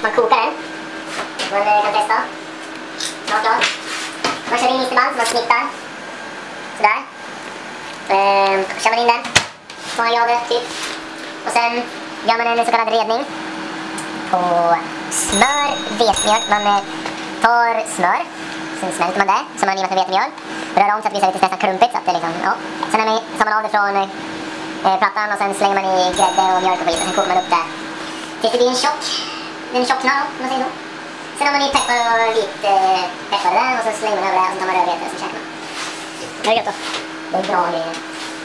Man kokar den. Man kan testa. Snart klar. Man kör in isterband som man snittar. Sådär. Kör man in den. 200 grader typ. Och sen gör man en så kallad redning. På smör, vetemjöl. Man tar smör. Sen smälter man det. Så man gör med vetemjöl. Rör om så att det blir lite nästan klumpigt. Så att det liksom, ja. Sen tar man av det från plattan och sen slänger man i grädde och mjölk och skit. Och sen kokar man upp det. Tills det blir en tjock knall, om man säger så. Sen har man i peppar och vit peppar där och så slänger man över det och så tar man rödbetor och så käkar man. Det är gött då. Det är bra grejer.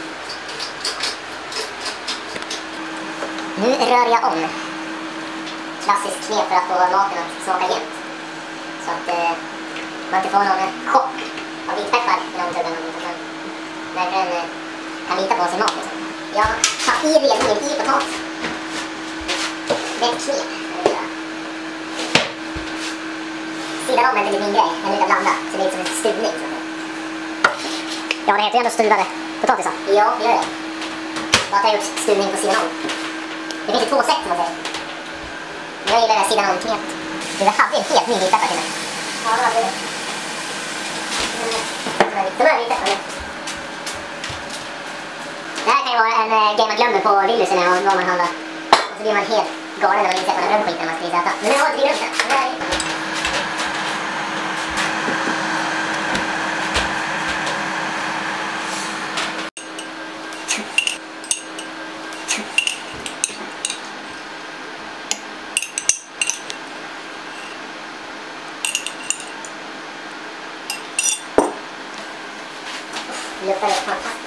Nu rör jag om. Klassiskt knep för att få maten att smaka jämnt. Så att man inte får någon chock av vitpeppar i någon tugga. Verkligen kan lita på sin mat. Liksom. Jag har i redningen i potatis. Det är ett knep. Sidan om är inte min grej. Jag brukar blanda. Så det är som en stuvning. Ja, det heter ju ändå stuvade potatisar. Ja, det gör det. Bara att jag har gjort stuvning på sidan om. Det finns ju två sätt, som man säger. Men jag gillar det här sidan om knepet. Du hade en helt ny vitpeppar till mig. Ja, det hade det. De här vitpepparna. Det här kan ju vara en grej man glömmer på Willys eller vad man handlar. Och så blir man helt galen när man inser att man har glömt skiten när man ska äta. Men nu har inte vi glömt det. Luktar det fantastiskt.